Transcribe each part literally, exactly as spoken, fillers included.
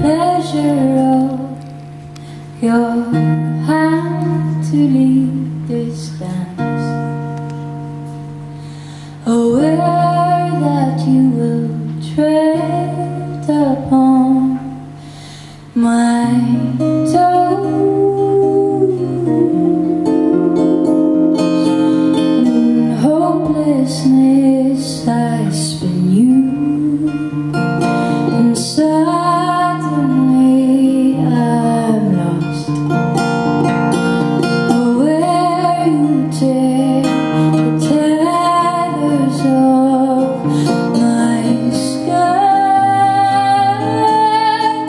pleasure of your hand to lead this dance, aware that you will tread upon my toes. In hopelessness I spin you, and suddenly I'm lost. Where you tear the tethers of my skirt,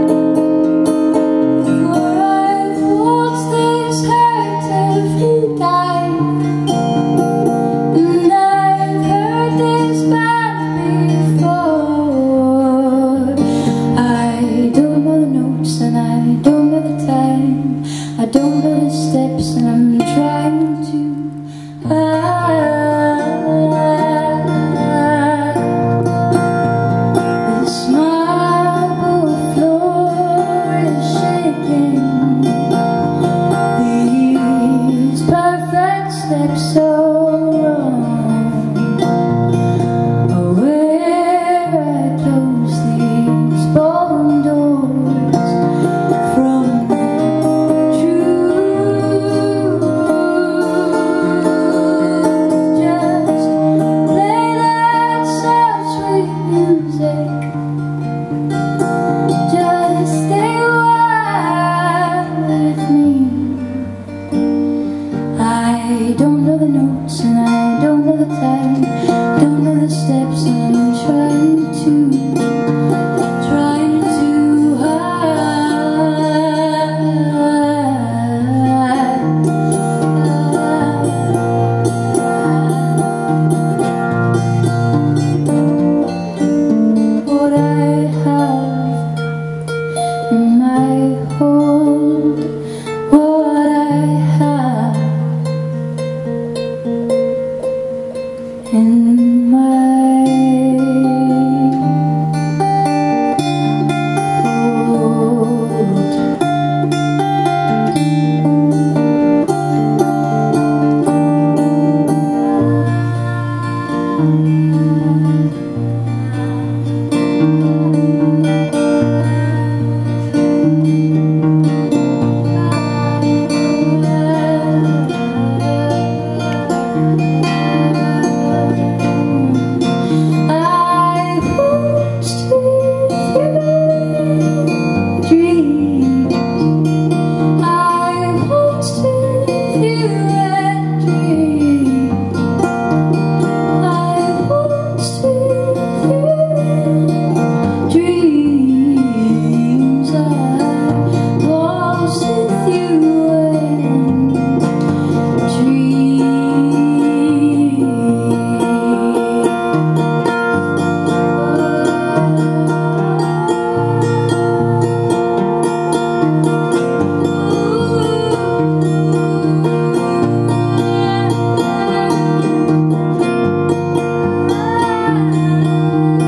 for I've waltzed this hurt a few times, and I've heard this band before. I don't know the notes and I don't know the time, I don't know the steps and I'm trying to hide. This marble floor is shaking, these perfect steps so wrong. Where I close these ballroom doors from the truth, just play that soft sweet music, just stay a while with me. I don't know the notes and I don't know the time, don't know the steps, and I'm trying to, trying to hide. What I have in my hold, what I have in my hold.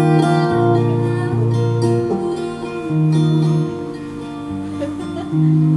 Mm-hmm.